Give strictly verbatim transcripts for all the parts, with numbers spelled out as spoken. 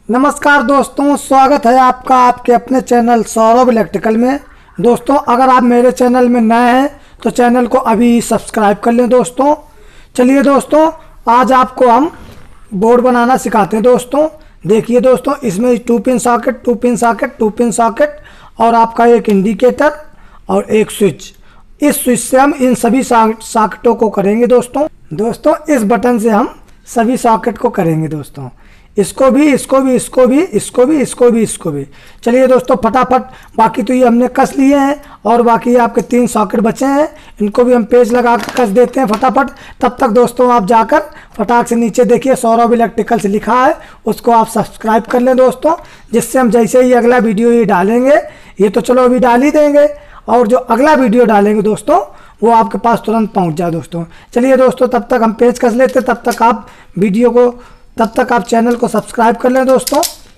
नमस्कार दोस्तों, स्वागत है आपका आपके अपने चैनल सौरभ इलेक्ट्रिकल में। दोस्तों, अगर आप मेरे चैनल में नए हैं तो चैनल को अभी सब्सक्राइब कर लें। दोस्तों चलिए दोस्तों, आज आपको हम बोर्ड बनाना सिखाते हैं। दोस्तों देखिए दोस्तों, इसमें two pin socket two pin socket two pin socket और आपका एक इंडिकेटर और एक स्विच। इस स्विच से हम इन सभी सॉकेटों को करेंगे। दोस्तों दोस्तों इस बटन से हम सभी सॉकेट को करेंगे। दोस्तों इसको भी इसको भी इसको भी इसको भी इसको भी इसको भी। चलिए दोस्तों फटाफट, बाकी तो ये हमने कस लिए हैं और बाकी आपके तीन सॉकेट बचे हैं, इनको भी हम पेज लगा कर कस देते हैं फटाफट। तब तक दोस्तों आप जाकर फटाक से नीचे देखिए सौरभ इलेक्ट्रिकल से लिखा है, उसको आप सब्सक्राइब कर लें दोस्तों, जिससे हम जैसे ही अगला वीडियो ये डालेंगे, ये तो चलो अभी डाल ही देंगे, और जो अगला वीडियो डालेंगे दोस्तों वो आपके पास तुरंत पहुँच जाए। दोस्तों चलिए दोस्तों, तब तक हम पेज कस लेते हैं, तब तक आप वीडियो को तब तक आप चैनल को सब्सक्राइब कर लें। दोस्तों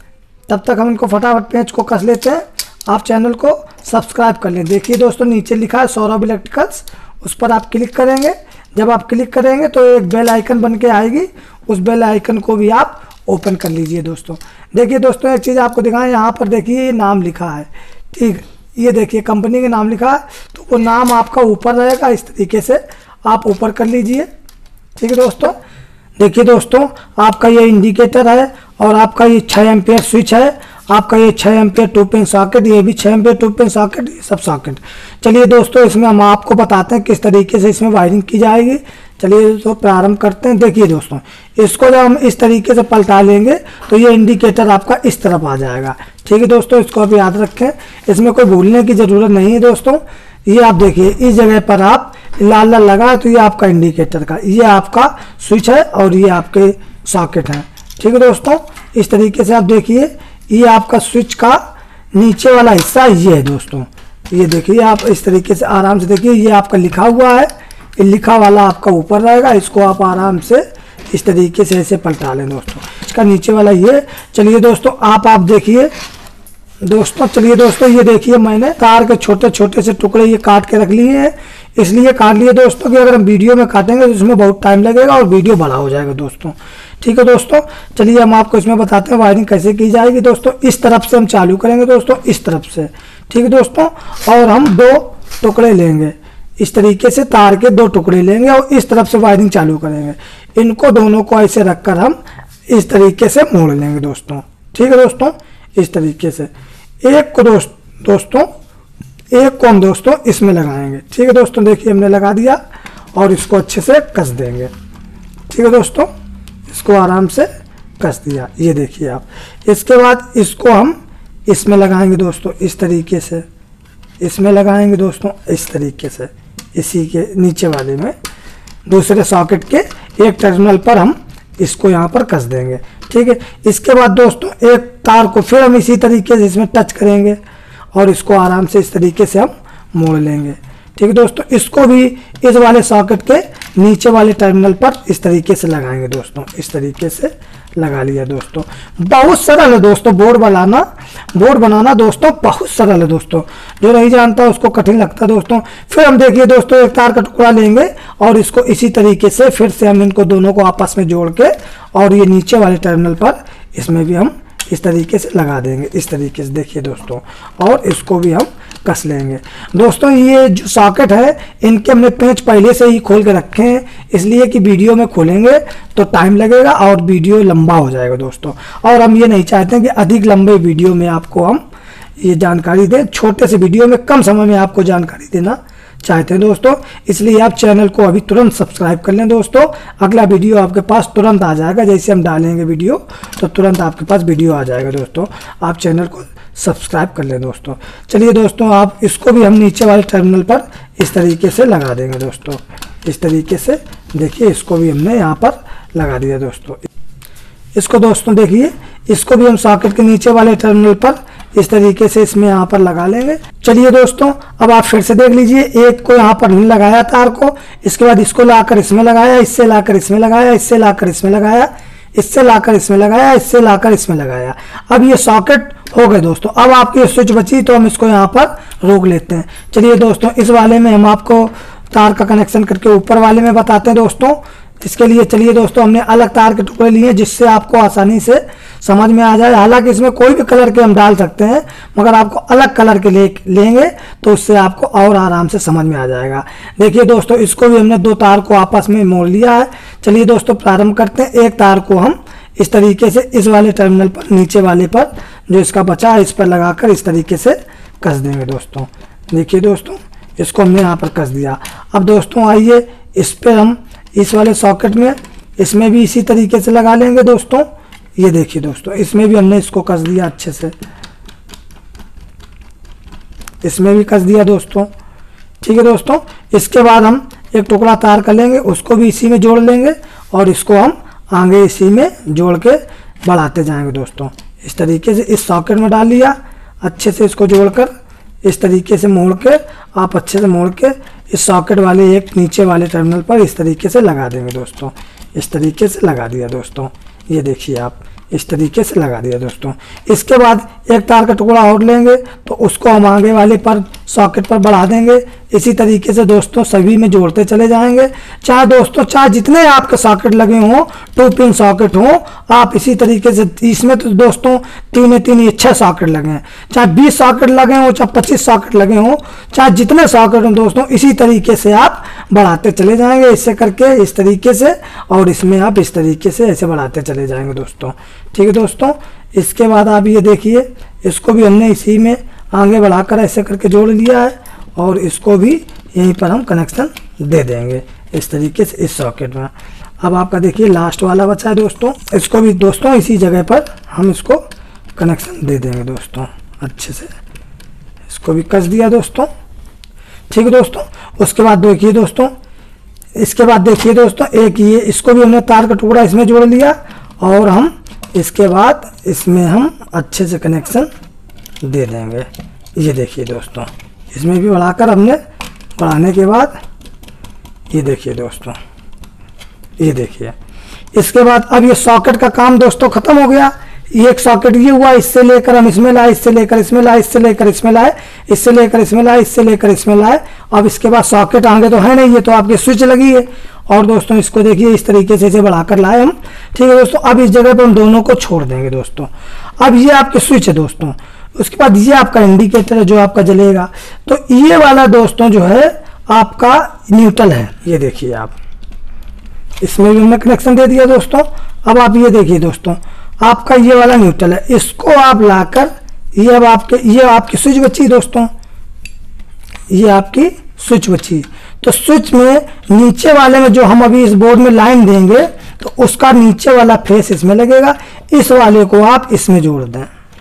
तब तक हम इनको फटाफट पेज को कस लेते हैं, आप चैनल को सब्सक्राइब कर लें। देखिए दोस्तों नीचे लिखा है सौरभ इलेक्ट्रिकल्स, उस पर आप क्लिक करेंगे। जब आप क्लिक करेंगे तो एक बेल आइकन बन के आएगी, उस बेल आइकन को भी आप ओपन कर लीजिए। दोस्तों देखिए दोस्तों, एक चीज़ आपको दिखाएं, यहाँ पर देखिए ये नाम लिखा है, ठीक, ये देखिए कंपनी के नाम लिखा है, तो वो नाम आपका ऊपर रहेगा, इस तरीके से आप ऊपर कर लीजिए। ठीक है दोस्तों, देखिए दोस्तों आपका ये इंडिकेटर है और आपका ये छः एम्पियर स्विच है, आपका ये छः एम्पियर टू पिन सॉकेट, ये भी छः एम्पियर टू पिन सॉकेट, ये सब सॉकेट। चलिए दोस्तों इसमें हम आपको बताते हैं किस तरीके से इसमें वायरिंग की जाएगी। चलिए दोस्तों प्रारंभ करते हैं। देखिए दोस्तों, इसको जब हम इस तरीके से पलटा लेंगे तो ये इंडिकेटर आपका इस तरफ आ जाएगा। ठीक है दोस्तों, इसको आप याद रखें, इसमें कोई भूलने की ज़रूरत नहीं है। दोस्तों ये आप देखिए, इस जगह पर आप लाल लाल लगा है तो ये आपका इंडिकेटर का, ये आपका स्विच है और ये आपके सॉकेट है। ठीक है दोस्तों, इस तरीके से आप देखिए, ये आपका स्विच का नीचे वाला हिस्सा ये है। दोस्तों ये देखिए, आप इस तरीके से आराम से देखिए, ये आपका लिखा हुआ है, ये लिखा वाला आपका ऊपर रहेगा, इसको आप आराम से इस तरीके से ऐसे पलटा लें। दोस्तों इसका नीचे वाला ये। चलिए दोस्तों आप आप देखिए दोस्तों, चलिए दोस्तों ये देखिए, मैंने तार के छोटे छोटे से टुकड़े ये काट के रख लिए हैं, इसलिए काट लिए दोस्तों कि अगर हम वीडियो में काटेंगे तो इसमें बहुत टाइम लगेगा और वीडियो बड़ा हो जाएगा दोस्तों। ठीक है दोस्तों, चलिए हम आपको इसमें बताते हैं वायरिंग कैसे की जाएगी। दोस्तों इस तरफ से हम चालू करेंगे दोस्तों, इस तरफ से, ठीक है दोस्तों, और हम दो टुकड़े लेंगे, इस तरीके से तार के दो टुकड़े लेंगे और इस तरफ से वायरिंग चालू करेंगे। इनको दोनों को ऐसे रखकर हम इस तरीके से मोड़ लेंगे दोस्तों। ठीक है दोस्तों, इस तरीके से एक को दोस्त दोस्तों एक को हम दोस्तों इसमें लगाएंगे। ठीक है दोस्तों, देखिए हमने लगा दिया और इसको अच्छे से कस देंगे। ठीक है दोस्तों, इसको आराम से कस दिया, ये देखिए आप। इसके बाद इसको हम इसमें लगाएंगे दोस्तों, इस तरीके से इसमें लगाएंगे दोस्तों, इस तरीके से, इसी के नीचे वाले में दूसरे सॉकेट के एक टर्मिनल पर हम इसको यहाँ पर कस देंगे। ठीक है, इसके बाद दोस्तों एक तार को फिर हम इसी तरीके से इसमें टच करेंगे और इसको आराम से इस तरीके से हम मोड़ लेंगे। ठीक है दोस्तों, इसको भी इस वाले सॉकेट के नीचे वाले टर्मिनल पर इस तरीके से लगाएंगे दोस्तों, इस तरीके से लगा लिया दोस्तों। बहुत सरल है दोस्तों, बोर्ड बनाना बोर्ड बनाना दोस्तों बहुत सरल है दोस्तों, जो नहीं जानता उसको कठिन लगता दोस्तों। फिर हम देखिए दोस्तों, एक तार का टुकड़ा लेंगे और इसको इसी तरीके से फिर से हम इनको दोनों को आपस में जोड़ के और ये नीचे वाले टर्मिनल पर इसमें भी हम इस तरीके से लगा देंगे, इस तरीके से देखिए दोस्तों, और इसको भी हम कस लेंगे दोस्तों। ये जो सॉकेट है इनके हमने पेंच पहले से ही खोल के रखे हैं, इसलिए कि वीडियो में खोलेंगे तो टाइम लगेगा और वीडियो लंबा हो जाएगा दोस्तों, और हम ये नहीं चाहते हैं कि अधिक लंबे वीडियो में आपको हम ये जानकारी दें, छोटे से वीडियो में कम समय में आपको जानकारी देना चाहते हैं दोस्तों। इसलिए आप चैनल को अभी तुरंत सब्सक्राइब कर लें दोस्तों, अगला वीडियो आपके पास तुरंत आ जाएगा, जैसे हम डालेंगे वीडियो तो तुरंत आपके पास वीडियो आ जाएगा दोस्तों। आप चैनल को सब्सक्राइब कर लें दोस्तों। चलिए दोस्तों, आप इसको भी हम नीचे वाले टर्मिनल पर इस तरीके से लगा देंगे दोस्तों, इस तरीके से देखिए, इसको भी हमने यहाँ पर लगा दिया दोस्तों। इसको दोस्तों देखिए, इसको भी हम सॉकेट के नीचे वाले टर्मिनल पर इस तरीके से इसमें यहाँ पर लगा लेंगे। चलिए दोस्तों, अब आप फिर से देख लीजिए, एक को यहाँ पर नहीं लगाया तार को, इसके बाद इसको लाकर इसमें लगाया, इससे लाकर इसमें लगाया, इससे लाकर इसमें लगाया, इससे लाकर इसमें लगाया, इससे लाकर इसमें लगाया। अब ये सॉकेट हो गए दोस्तों। अब आपकी स्विच बची तो हम इसको यहाँ पर रोक लेते हैं। चलिए दोस्तों, इस वाले में हम आपको तार का कनेक्शन करके ऊपर वाले में बताते हैं दोस्तों। इसके लिए चलिए दोस्तों हमने अलग तार के टुकड़े लिए जिससे आपको आसानी से समझ में आ जाए। हालांकि इसमें कोई भी कलर के हम डाल सकते हैं, मगर आपको अलग कलर के ले लेंगे तो उससे आपको और आराम से समझ में आ जाएगा। देखिए दोस्तों, इसको भी हमने दो तार को आपस में मोड़ लिया है। चलिए दोस्तों प्रारंभ करते हैं। एक तार को हम इस तरीके से इस वाले टर्मिनल पर, नीचे वाले पर जो इसका बचा है, इस पर लगाकर इस तरीके से कस देंगे दोस्तों। देखिए दोस्तों, इसको हमने यहाँ पर कस दिया। अब दोस्तों आइए इस पर हम इस वाले सॉकेट में, इसमें भी इसी तरीके से लगा लेंगे दोस्तों। ये देखिए दोस्तों, इसमें भी हमने इसको कस दिया अच्छे से, इसमें भी कस दिया दोस्तों। ठीक है दोस्तों, इसके बाद हम एक टुकड़ा तार कर लेंगे, उसको भी इसी में जोड़ लेंगे और इसको हम आगे इसी में जोड़ के बढ़ाते जाएंगे दोस्तों। इस तरीके से इस सॉकेट में डाल लिया, अच्छे से इसको जोड़कर इस तरीके से मोड़ के, आप अच्छे से मोड़ के इस सॉकेट वाले एक नीचे वाले टर्मिनल पर इस तरीके से लगा देंगे दोस्तों। इस तरीके से लगा दिया दोस्तों। ये देखिए आप, इस तरीके से लगा दिया दोस्तों। इसके बाद एक तार का टुकड़ा और लेंगे तो उसको हम आगे वाले पर सॉकेट पर बढ़ा देंगे। इसी तरीके से दोस्तों सभी में जोड़ते चले जाएंगे। चाहे दोस्तों चाहे जितने आपके सॉकेट लगे हों, टू पिन सॉकेट हो, आप इसी तरीके से, इसमें तो दोस्तों तीन तीन ये छः सॉकेट लगे हैं, चाहे बीस सॉकेट लगे हों, चाहे पच्चीस सॉकेट लगे हों, चाहे जितने सॉकेट हों दोस्तों, इसी तरीके से आप बढ़ाते चले जाएंगे इससे करके, इस तरीके से, और इसमें आप इस तरीके से ऐसे बढ़ाते चले जाएंगे दोस्तों। ठीक है दोस्तों, इसके बाद आप ये देखिए, इसको भी हमने इसी में आगे बढ़ाकर ऐसे करके जोड़ लिया है और इसको भी यहीं पर हम कनेक्शन दे देंगे इस तरीके से इस सॉकेट में। अब आपका देखिए लास्ट वाला बचा है दोस्तों, इसको भी दोस्तों इसी जगह पर हम इसको कनेक्शन दे देंगे दोस्तों। अच्छे से इसको भी कस दिया दोस्तों। ठीक है दोस्तों, उसके बाद देखिए दोस्तों, इसके बाद देखिए दोस्तों, एक ये इसको भी हमने तार का टुकड़ा इसमें जोड़ लिया और हम इसके बाद इसमें हम अच्छे से कनेक्शन दे देंगे। ये देखिए दोस्तों, इसमें भी बढ़ाकर हमने, बढ़ाने के बाद ये देखिए दोस्तों, ये देखिए। इसके बाद अब ये सॉकेट का काम दोस्तों खत्म हो गया। ये एक सॉकेट ये हुआ, इससे लेकर हम इसमें लाए, इससे लेकर इसमें लाए, इससे लेकर इसमें लाए, इससे लेकर इसमें लाए, इससे लेकर इसमें लाए। अब इसके बाद सॉकेट आगे तो है नहीं, ये तो आपकी स्विच लगी है। और दोस्तों इसको देखिए इस तरीके से इसे बढ़ाकर लाए हम। ठीक है दोस्तों, अब इस जगह पर हम दोनों को छोड़ देंगे दोस्तों। अब ये आपकी स्विच है दोस्तों। उसके बाद ये आपका इंडिकेटर है जो आपका जलेगा। तो ये वाला दोस्तों जो है आपका न्यूट्रल है। ये देखिए आप, इसमें भी हमने कनेक्शन दे दिया दोस्तों। अब आप ये देखिए दोस्तों, आपका ये वाला न्यूट्रल है, इसको आप लाकर, ये अब आपके, ये आपकी स्विच बची दोस्तों, ये आपकी स्विच बची। तो स्विच में नीचे वाले में जो हम अभी इस बोर्ड में लाइन देंगे तो उसका नीचे वाला फेस इसमें लगेगा, इस वाले को आप इसमें जोड़ दें,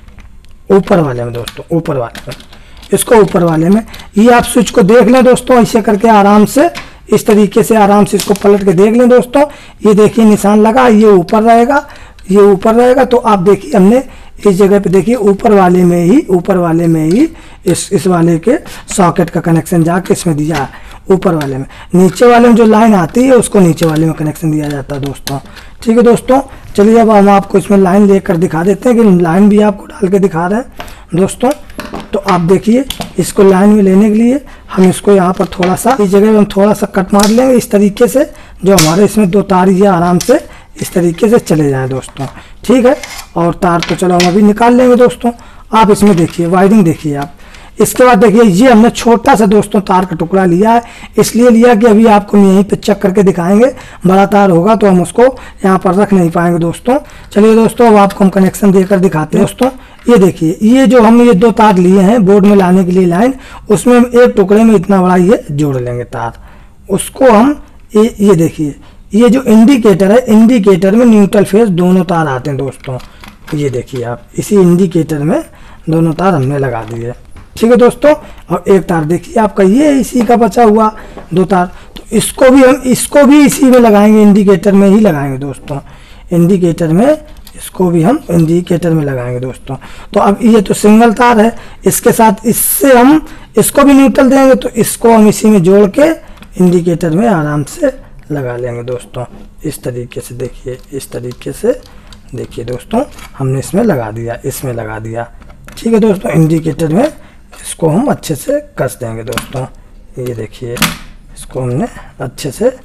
ऊपर वाले में दोस्तों, ऊपर वाले में, इसको ऊपर वाले में। ये आप स्विच को देख लें दोस्तों, ऐसे करके आराम से, इस तरीके से आराम से इसको पलट के देख लें दोस्तों। ये देखिए निशान लगा, ये ऊपर रहेगा, ये ऊपर रहेगा। तो आप देखिए हमने इस जगह पे देखिए ऊपर वाले में ही, ऊपर वाले में ही इस इस वाले के सॉकेट का कनेक्शन जाके इसमें दिया है, ऊपर वाले में। नीचे वाले में जो लाइन आती है उसको नीचे वाले में कनेक्शन दिया जाता है दोस्तों। ठीक है दोस्तों, चलिए अब हम आपको इसमें लाइन लेकर दिखा देते हैं कि लाइन भी आपको डाल के दिखा रहे हैं दोस्तों। तो आप देखिए, इसको लाइन में लेने के लिए हम इसको यहाँ पर थोड़ा सा, इस जगह में हम थोड़ा सा कट मार लेंगे इस तरीके से, जो हमारे इसमें दो तार ये आराम से इस तरीके से चले जाएं दोस्तों। ठीक है, और तार तो चलो हम अभी निकाल लेंगे दोस्तों। आप इसमें देखिए, वायरिंग देखिए आप। इसके बाद देखिए, ये हमने छोटा सा दोस्तों तार का टुकड़ा लिया है, इसलिए लिया कि अभी आपको यहीं पे चेक करके दिखाएंगे। बड़ा तार होगा तो हम उसको यहाँ पर रख नहीं पाएंगे दोस्तों। चलिए दोस्तों, अब आपको हम कनेक्शन देकर दिखाते हैं दोस्तों। ये देखिए, ये जो हम ये दो तार लिए हैं बोर्ड में लाने के लिए लाइन, उसमें हम एक टुकड़े में इतना बड़ा ये जोड़ लेंगे तार। उसको हम ये ये देखिए, ये जो इंडिकेटर है, इंडिकेटर में न्यूट्रल फेज दोनों तार आते हैं दोस्तों। ये देखिए आप, इसी इंडिकेटर में दोनों तार हमने लगा दिए। ठीक है दोस्तों, और एक तार देखिए आपका ये इसी का बचा हुआ दो तार, तो इसको भी हम इसको भी इसी में लगाएंगे, इंडिकेटर में ही लगाएंगे दोस्तों। इंडिकेटर में इसको भी हम इंडिकेटर में लगाएंगे दोस्तों। तो अब ये तो सिंगल तार है, इसके साथ इससे हम इसको भी न्यूट्रल देंगे, तो इसको हम इसी में जोड़ के इंडिकेटर में आराम से लगा लेंगे दोस्तों। इस तरीके से देखिए, इस तरीके से देखिए दोस्तों, हमने इसमें लगा दिया, इसमें लगा दिया। ठीक है दोस्तों, इंडिकेटर में इसको हम अच्छे से कस देंगे दोस्तों। ये देखिए, इसको हमने अच्छे से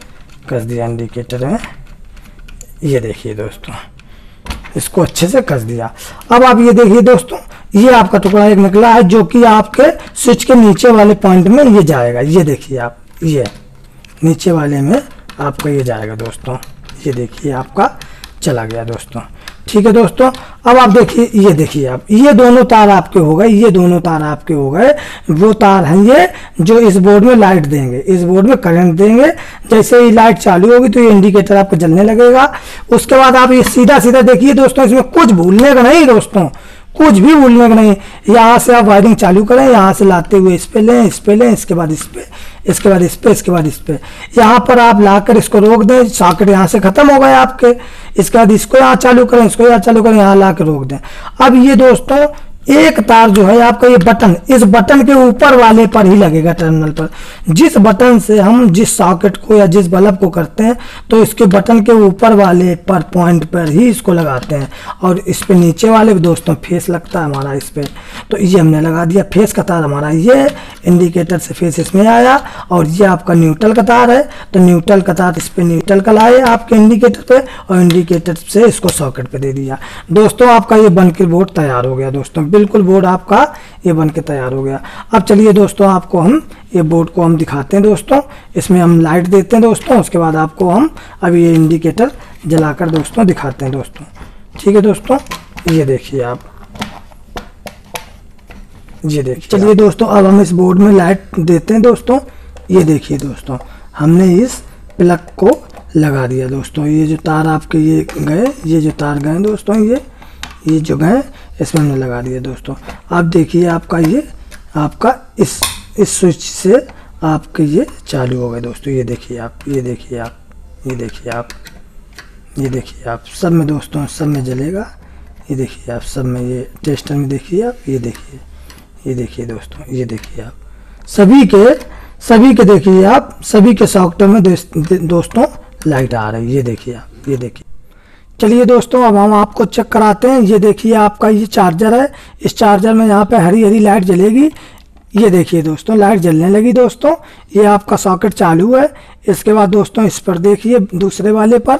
कस दिया इंडिकेटर में, ये देखिए दोस्तों, इसको अच्छे से कस दिया। अब आप ये देखिए दोस्तों, ये आपका टुकड़ा एक निकला है जो कि आपके स्विच के नीचे वाले पॉइंट में ये जाएगा। ये देखिए आप, ये नीचे वाले में आपका ये जाएगा दोस्तों, ये देखिए आपका चला गया दोस्तों। ठीक है दोस्तों, अब आप देखिए, ये देखिए आप, ये दोनों तार आपके हो गए, ये दोनों तार आपके हो गए। वो तार हैं ये जो इस बोर्ड में लाइट देंगे, इस बोर्ड में करंट देंगे। जैसे ही लाइट चालू होगी तो ये इंडिकेटर आपका जलने लगेगा। उसके बाद आप ये सीधा सीधा देखिए दोस्तों, इसमें कुछ भूलने का नहीं दोस्तों, कुछ भी भूलने का नहीं। यहाँ से आप वायरिंग चालू करें, यहाँ से लाते हुए इस पे लें, इस पे लें, इसके बाद इस पे, इसके बाद इस पे, इसके बाद इस पे, यहाँ पर आप लाकर इसको रोक दें। सॉकेट यहाँ से खत्म हो गए आपके। इसके बाद इसको यहाँ चालू करें, इसको यहाँ चालू करें, यहाँ ला के रोक दें। अब ये दोस्तों एक तार जो है आपका, ये बटन, इस बटन के ऊपर वाले पर ही लगेगा, टर्मिनल पर। जिस बटन से हम जिस सॉकेट को या जिस बल्ब को करते हैं तो इसके बटन के ऊपर वाले पर पॉइंट पर ही इसको लगाते हैं। और इस पे नीचे वाले दोस्तों फेस लगता है हमारा इस पे, तो ये हमने लगा दिया। फेस का तार हमारा ये इंडिकेटर से फेस इसमें आया, और ये आपका न्यूट्रल का तार है, तो न्यूट्रल का तार इस पे न्यूट्रल का लाए आपके इंडिकेटर पे, और इंडिकेटर से इसको सॉकेट पे दे दिया। दोस्तों आपका ये बन के बोर्ड तैयार हो गया दोस्तों, बिल्कुल बोर्ड आपका ये बन के तैयार हो गया। अब चलिए दोस्तों, आपको हम ये बोर्ड को हम दिखाते हैं दोस्तों। इसमें हम लाइट देते हैं दोस्तों, उसके बाद आपको हम अभी ये इंडिकेटर जलाकर दोस्तों दिखाते हैं दोस्तों। ठीक है दोस्तों, ये देखिए आप, ये देखिए। चलिए दोस्तों, अब हम इस बोर्ड में लाइट देते हैं दोस्तों। ये देखिए दोस्तों, हमने इस प्लग को लगा दिया दोस्तों। ये जो तार आपके ये गए, ये जो तार गए दोस्तों, ये ये जो गए इसमें हमने लगा दिया दोस्तों। आप देखिए आपका ये आपका इस इस स्विच से आपके ये चालू हो गए दोस्तों। ये देखिए आप, ये देखिए आप, ये देखिए आप, ये देखिए आप, सब में दोस्तों, सब में जलेगा। ये देखिए आप, सब में, ये टेस्टर में देखिए आप, ये देखिए, ये देखिए दोस्तों, ये देखिए आप, सभी के सभी के देखिए आप, सभी के सॉकेट में दोस्तों लाइट आ रही है। ये देखिए आप, ये देखिए। चलिए दोस्तों, अब हम आपको चेक कराते हैं। ये देखिए आपका ये चार्जर है, इस चार्जर में यहाँ पे हरी हरी लाइट जलेगी। ये देखिए दोस्तों, लाइट जलने लगी दोस्तों। ये आपका सॉकेट चालू है। इसके बाद दोस्तों इस पर देखिए, दूसरे वाले पर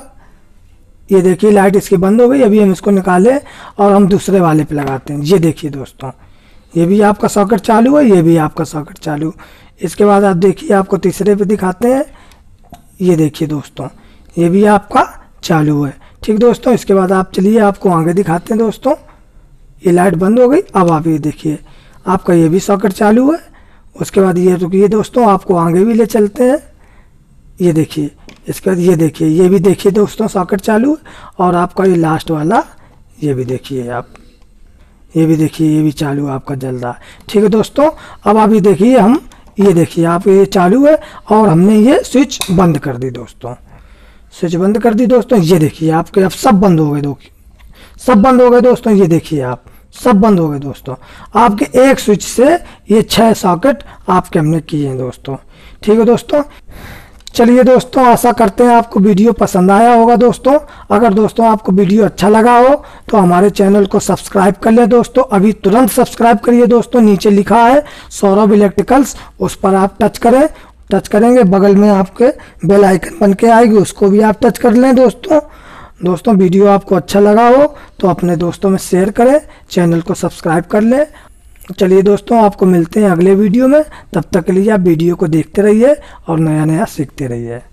ये देखिए लाइट इसकी बंद हो गई। अभी हम इसको निकालें और हम दूसरे वाले पे लगाते हैं। ये देखिए दोस्तों, ये भी आपका सॉकेट चालू है, ये भी आपका सॉकेट चालू। इसके बाद आप देखिए, आपको तीसरे पे दिखाते हैं। ये देखिए दोस्तों, ये भी आपका चालू है। ठीक दोस्तों, इसके बाद आप चलिए आपको आगे दिखाते हैं दोस्तों। ये लाइट बंद हो गई। अब आप ये देखिए, आपका ये भी सॉकेट चालू है। उसके बाद ये रुकिए दोस्तों, आपको आगे भी ले चलते हैं। ये देखिए, इसके बाद ये देखिए, ये भी देखिए दोस्तों सॉकेट चालू है। और आपका ये लास्ट वाला ये भी देखिए आप, ये भी देखिए, ये भी चालू आपका जल रहा है। ठीक है दोस्तों, अब आप ये देखिए, हम ये देखिए आप, ये चालू है और हमने ये स्विच बंद कर दी दोस्तों, स्विच बंद कर दी दोस्तों। ये देखिए आपके अब सब बंद हो गए, दो सब बंद हो गए दोस्तों। ये देखिए आप, सब बंद हो गए दोस्तों। आपके एक स्विच से ये छह सॉकेट आपके हमने किए हैं दोस्तों। ठीक है दोस्तों, चलिए दोस्तों, आशा करते हैं आपको वीडियो पसंद आया होगा दोस्तों। अगर दोस्तों आपको वीडियो अच्छा लगा हो तो हमारे चैनल को सब्सक्राइब कर लें दोस्तों। अभी तुरंत सब्सक्राइब करिए दोस्तों। नीचे लिखा है सौरभ इलेक्ट्रिकल्स, उस पर आप टच करें, टच करेंगे, बगल में आपके बेल आइकन बन के आएगी, उसको भी आप टच कर लें दोस्तों। दोस्तों वीडियो आपको अच्छा लगा हो तो अपने दोस्तों में शेयर करें, चैनल को सब्सक्राइब कर लें। चलिए दोस्तों, आपको मिलते हैं अगले वीडियो में। तब तक के लिए आप वीडियो को देखते रहिए और नया नया सीखते रहिए।